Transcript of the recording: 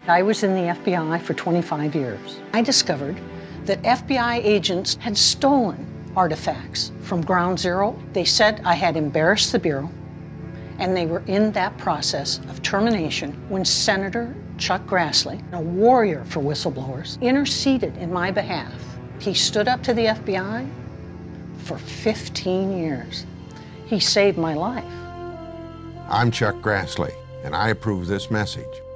I was in the FBI for 25 years. I discovered that FBI agents had stolen artifacts from Ground Zero. They said I had embarrassed the Bureau, and they were in that process of termination when Senator Chuck Grassley, a warrior for whistleblowers, interceded in my behalf. He stood up to the FBI for 15 years. He saved my life. I'm Chuck Grassley, and I approve this message.